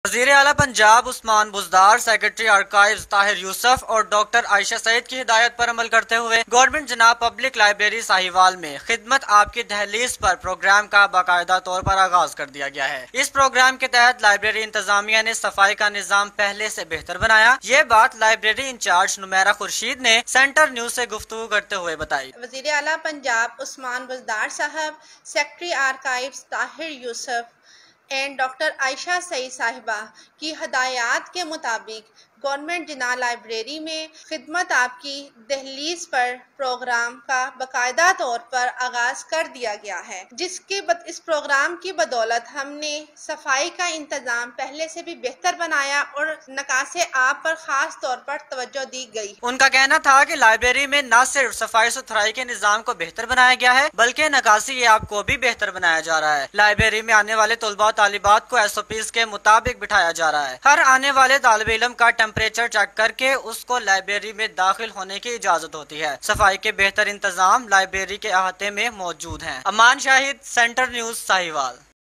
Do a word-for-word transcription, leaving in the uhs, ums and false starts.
وزیر اعلیٰ Punjab Usman Buzdar, secretary archives Tahir Yousaf اور ڈاکٹر عائشہ سعید کی ہدایت پر عمل کرتے ہوئے گورنمنٹ جناب پبلک لائبریری ساہیوال میں خدمت آپ کی دہلیز پر پروگرام کا باقاعدہ طور پر آغاز کر دیا گیا ہے۔ اس پروگرام کے تحت لائبریری انتظامیہ نے صفائی کا نظام پہلے سے بہتر بنایا۔ یہ بات لائبریری انچارج نمیرہ خورشید نے سینٹر نیوز سے گفتگو کرتے ہوئے بتائی۔ وزیر اعلیٰ پنجاب عثمان بزدار صاحب، secretary archives Tahir Yousaf and doctor Ayesha Saeed صاحبہ کی ہدایات کے مطابق گورنمنٹ جناح لائبریری میں خدمت آپ کی دہلیز پر پروگرام کا باقاعدہ طور پر آغاز کر دیا گیا ہے، جس کے بد اس پروگرام کی بدولت ہم نے صفائی کا انتظام پہلے سے بھی بہتر بنایا اور نکاس آب پر خاص طور پر توجہ دی گئی۔ ان کا کہنا تھا کہ لائبریری میں نہ صرف صفائی ستھرائی کے نظام کو بہتر بنایا گیا ہے بلکہ نکاسی آب کو بھی بہتر بنایا جا رہا ہے۔ لائبریری میں آنے والے طلباء طالبات کو ایس او پیز کے مطابق بٹھایا جا رہا ہے۔ ہر آنے والے طالب علم کا ٹیمپریچر چیک کر کے اس کو لائبریری میں داخل ہونے کی اجازت ہوتی ہے۔ صفائی کے بہتر انتظام لائبریری کے احاطے میں موجود ہیں۔ امان شاہد، سینٹر نیوز، ساہیوال۔